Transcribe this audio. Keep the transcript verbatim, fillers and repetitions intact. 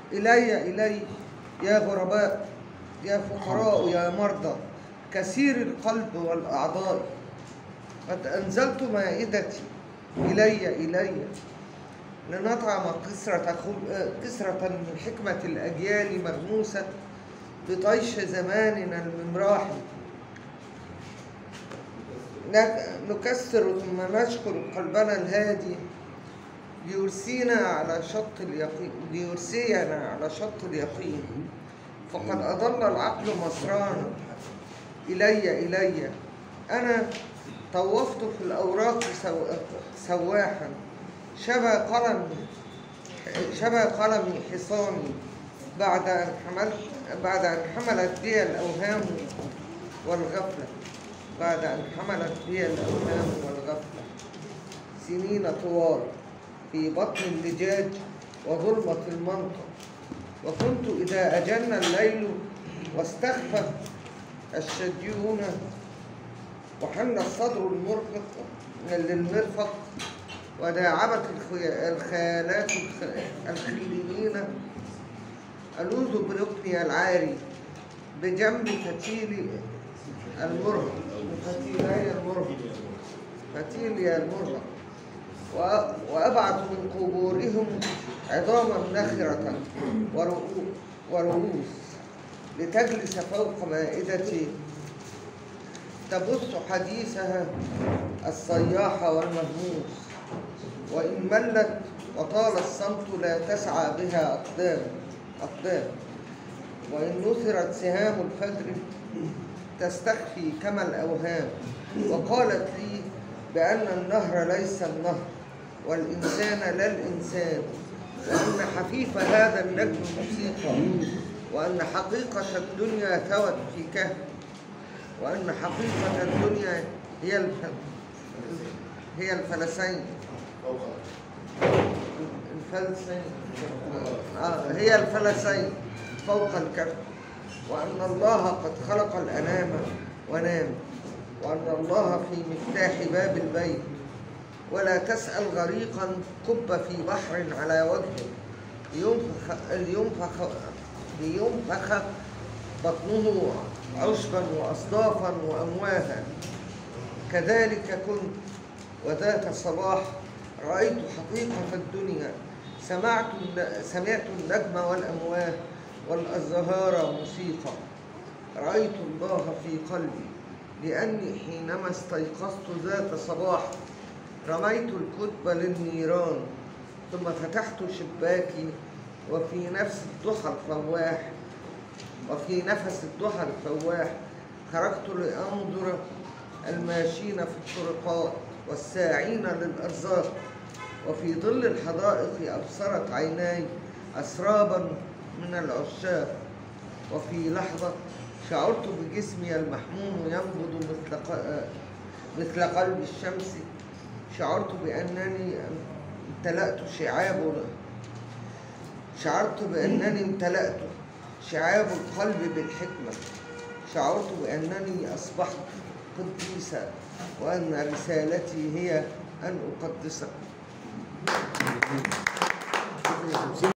إلي إلي يا غرباء، يا فقراء، يا مرضى، كثير القلب والأعضاء، قد أنزلت مائدتي إلي إلي لنطعم كسرة كسرة من حكمة الأجيال مغموسة بطيش زماننا الممراحي. نكسر ثم نشكر قلبنا الهادي ليرسينا على شط اليقين ليرسينا على شط اليقين، فقد أضل العقل مصرانا. إلي إلي أنا طوفت في الأوراق سواحا، شبه قلم شبه قلمي حصاني، بعد أن حملت بعد أن حملت بي الأوهام والغفلة بعد أن حملت بي الأوهام والغفلة سنين طوال في بطن اللجاج وظلمة المنطق. وكنت إذا أجن الليل واستخفف الشديون وحن الصدر المرفق للمرفق وداعبت الخيالات الخليين، ألوذ بركني العاري بجنب فتيلي المرهق فتيلي المرهق فتيلي المرهق وأبعث من قبورهم عظاما نخرة ورؤوس لتجلس فوق مائدتي تبث حديثها الصياح والمهموس. وإن ملت وطال الصمت لا تسعى بها أقدام أقدام وإن نثرت سهام الفجر تستخفي كما الأوهام. وقالت لي بأن النهر ليس النهر والإنسان لا الإنسان، وأن حفيف هذا النجم موسيقى، وأن حقيقة الدنيا ثوت في كهف، وأن حقيقة الدنيا هي الف... هي الفلسين الفلسين آه هي الفلسين فوق الكهف، وأن الله قد خلق الأنام ونام، وأن الله في مفتاح باب البيت. ولا تسأل غريقا كب في بحر على وجهه لينفخ لينفخ لينفخ بطنه عشبا وأصدافا وأمواها. كذلك كنت، وذات الصباح رأيت حقيقة الدنيا، سمعت سمعت النجم والأمواه والأزهار موسيقى. رأيت الله في قلبي، لأني حينما استيقظت ذات صباح رميت الكتب للنيران، ثم فتحت شباكي وفي نفس الضحى الفواح وفي نفس الضحى الفواح خرجت لأنظر الماشين في الطرقات والساعين للأرزاق. وفي ظل الحدائق أبصرت عيناي أسرابا من العشاق. وفي لحظة شعرت بجسمي المحموم ينبض مثل مثل قلب الشمس. شعرت بأنني امتلأت شعاب شعرت بأنني امتلأت شعاب القلب بالحكمة. شعرت بأنني أصبحت قديسا، وأن رسالتي هي أن أقدسك.